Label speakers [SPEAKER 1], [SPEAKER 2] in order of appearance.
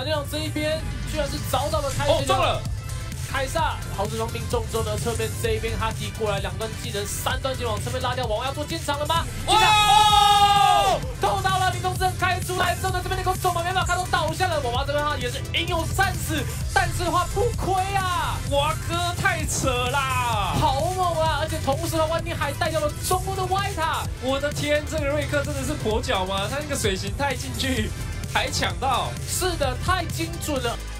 [SPEAKER 1] 闪电狼这一边居然是早早的开始
[SPEAKER 2] 中了。
[SPEAKER 1] 凯撒，豪子双命中之后呢，侧面这一边哈迪过来2段技能，3段技能往侧面拉掉，王要做建场了吗？哇！透到了，林东正开出来之后呢，这边能够走吗？没办法，看到倒下了，王娃这边哈也是英勇战士，但是的话不亏啊，
[SPEAKER 2] 哇哥太扯啦，
[SPEAKER 1] 好猛啊！而且同时的话，你还带掉了中路的歪塔，
[SPEAKER 2] 我的天，这个瑞克真的是跛脚吗？他那个水形态进去还抢到，
[SPEAKER 1] 是的，太精准了。